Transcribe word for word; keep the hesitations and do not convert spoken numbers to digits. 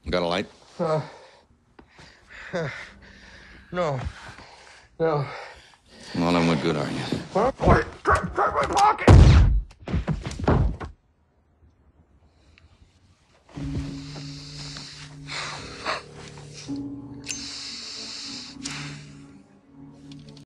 Got a light? Uh, no. No. Well, then what good are you? Huh? Wait, take, take my